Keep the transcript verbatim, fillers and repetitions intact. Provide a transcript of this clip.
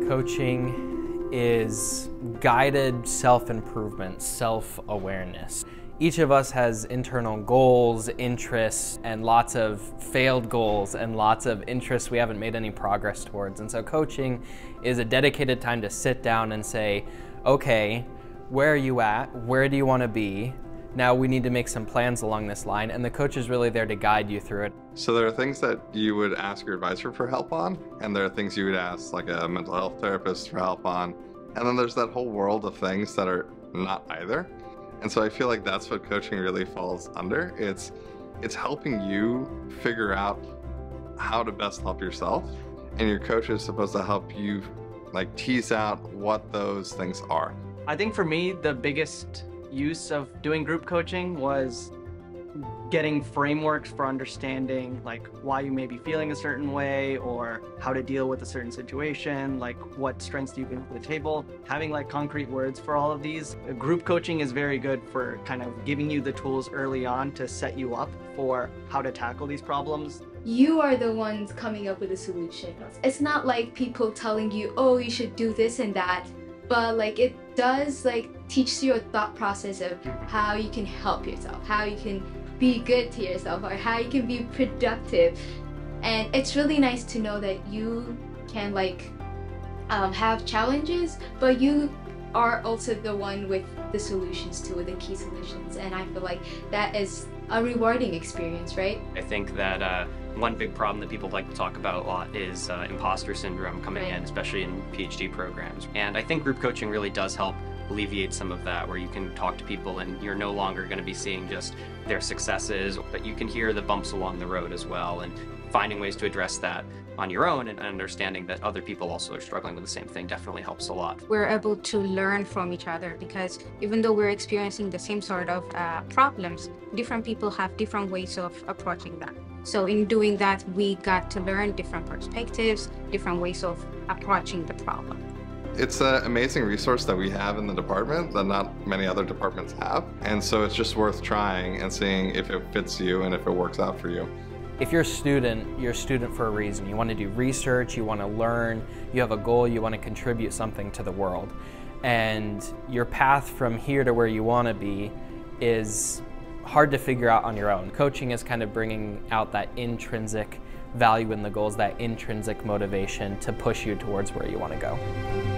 Coaching is guided self-improvement, self-awareness. Each of us has internal goals, interests, and lots of failed goals and lots of interests we haven't made any progress towards. And so coaching is a dedicated time to sit down and say, okay, where are you at? Where do you want to be? Now we need to make some plans along this line, and the coach is really there to guide you through it. So there are things that you would ask your advisor for help on, and there are things you would ask like a mental health therapist for help on. And then there's that whole world of things that are not either. And so I feel like that's what coaching really falls under. It's, it's helping you figure out how to best help yourself, and your coach is supposed to help you like tease out what those things are. I think for me, the biggest use of doing group coaching was getting frameworks for understanding like why you may be feeling a certain way or how to deal with a certain situation, like what strengths do you bring to the table. Having like concrete words for all of these. Group coaching is very good for kind of giving you the tools early on to set you up for how to tackle these problems. You are the ones coming up with a solution. It's not like people telling you, oh, you should do this and that, but like it does like teach you your thought process of how you can help yourself, how you can be good to yourself, or how you can be productive. And it's really nice to know that you can like um, have challenges, but you are also the one with the solutions to the key solutions. And I feel like that is a rewarding experience, right? I think that uh, one big problem that people like to talk about a lot is uh, imposter syndrome coming Right. in, especially in PhD programs. And I think group coaching really does help alleviate some of that, where you can talk to people and you're no longer going to be seeing just their successes, but you can hear the bumps along the road as well, and finding ways to address that on your own and understanding that other people also are struggling with the same thing definitely helps a lot. We're able to learn from each other because even though we're experiencing the same sort of uh, problems, different people have different ways of approaching that. So in doing that, we got to learn different perspectives, different ways of approaching the problem. It's an amazing resource that we have in the department that not many other departments have. And so it's just worth trying and seeing if it fits you and if it works out for you. If you're a student, you're a student for a reason. You want to do research, you want to learn, you have a goal, you want to contribute something to the world. And your path from here to where you want to be is hard to figure out on your own. Coaching is kind of bringing out that intrinsic value in the goals, that intrinsic motivation to push you towards where you want to go.